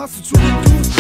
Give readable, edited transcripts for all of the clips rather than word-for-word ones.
hałasu, człowiek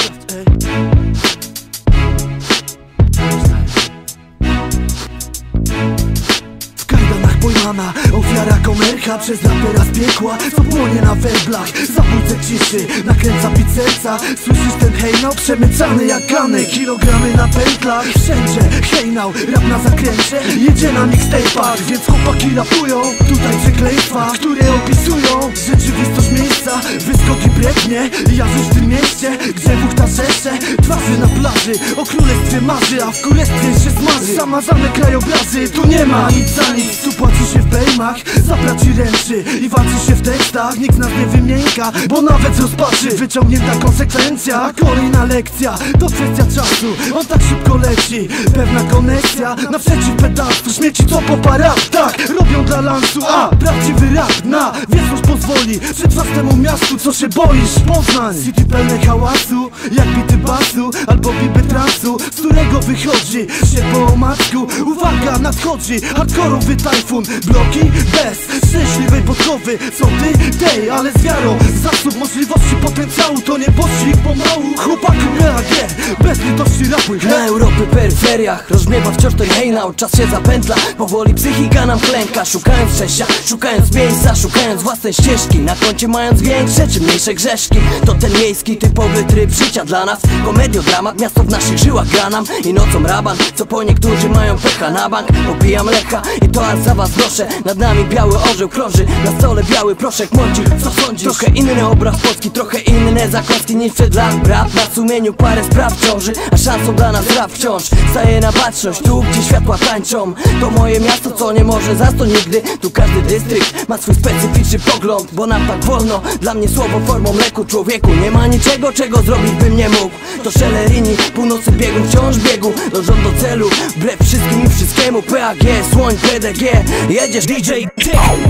w kajdanach pojmana, ofiara komercha przez rapera z piekła, co płonie na weblach. Zabójcę ciszy, nakręca bit serca. Słyszysz ten hejnał? Przemycany jak ganek, kilogramy na pętlach. Wszędzie hejnał, rap na zakręcie, jedzie na mixtape'ach. Więc chłopaki rapują tutaj przekleństwa, które opisują rzeczywistość miejsca. Wyskoki brednie, ja żyć w tym mieście, gdzie buchta rzesze twarzy na plaży. O królestwie marzy, a w królestwie się smaży. Zamazane krajobrazy, tu nie ma nic za nic. Tu płaci się w bejmach, za braci ręczy i walczy się w tekstach. Nikt z nas nie wymięka, bo nawet z rozpaczy wyciągnięta konsekwencja. Kolejna lekcja, to kwestia czasu, on tak szybko leci. Pewna koneksja, naprzeciw pedalstwu. Śmieci co po parach, tak, robią dla lansu. A prawdziwy rap na wieczność pozwoli przetrwać temu miastu, co się boisz. Poznań, city pełne hałasu, jak bity basu albo biby transu, z którego wychodzi się po omacku. Uwaga, nadchodzi hardkorowy tajfun. Bloki bez szczęśliwej podkowy są tej, ale z wiarą. Zasób możliwości potencjału to nie pościg pomału. Chłopaku PAG, bez litości rapuj. Na Europy peryferiach rozmiewa wciąż ten hejnał. Czas się zapętla, powoli psychika nam klęka. Szukając szczęścia, szukając miejsca, szukając własnej ścieżki, na koncie mając większe czy mniejsze grzeszki. To ten miejski typowy tryb życia dla nas. Komediodramat, miasto w naszych żyłach gra nam. I nocą raban, co po niektórzy mają pecha na bank. Popijam lecha i to aż za was proszę. Nad nami biały orzeł krąży, na stole biały proszek mąci. Co sądzisz? Trochę inny obraz Polski, trochę inne zakąski niż przed lat. Brat, na sumieniu parę spraw ciąży, a szansą dla nas rap wciąż staje na baczność. Tu, gdzie światła tańczą, to moje miasto, co nie może zasnąć nigdy. Tu każdy dystrykt ma swój specyficzny pogląd, bo nam tak wolno. Dla mnie słowo formą leku, człowieku. Nie ma niczego, czego zrobić bym nie mógł. To szelerini, północy biegu, wciąż biegu, dążą do celu, wbrew wszystkim i wszystkiemu. PAG, słoń, PDG, jedziesz DJ Ty.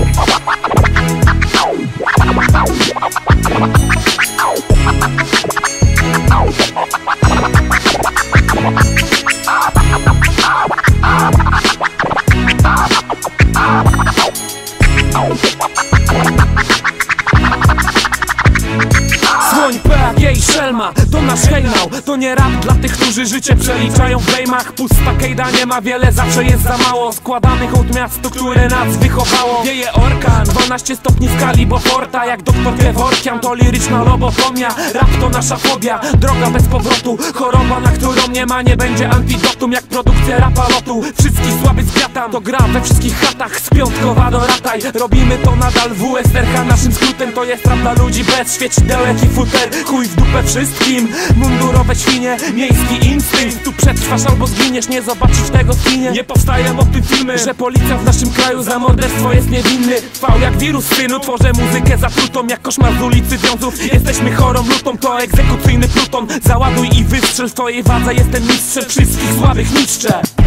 Słoń, PAG i Szelma, to nasz hejnał. To nie rap dla tych, którzy życie przeliczają w bejmach. Pusta kejda, nie ma wiele, zawsze jest za mało. Składamy hołd miastu, które nas wychowało. Wieje orkan, 12 stopni skali Boforta. Jak doktor Kevorkian, to liryczna lobotomia. Rap to nasza fobia, droga bez powrotu. Choroba, na którą nie będzie antidotum. Jak produkcja rapa lotu, wszystkich słaby zwiatam. To gra we wszystkich chatach, z Piątkowa do Rataj. Robimy to nadal, WSRH naszym skrótem. To jest rap dla ludzi bez świecidełek i futer. Chuj w dupę wszystkim, mundurowe świnie, miejski instynkt. Tu przetrwasz albo zginiesz, nie zobaczysz tego w kinie. Nie powstają o tym filmy, że policja w naszym kraju za morderstwo jest niewinny. Trwał jak wirus synu, tworzę muzykę zatrutą jak koszmar z ulicy Wiązów. Jesteśmy chorą lutą, to egzekucyjny pluton. Załaduj i wystrzel w twojej wadze, jestem mistrzem, wszystkich słabych niszczę.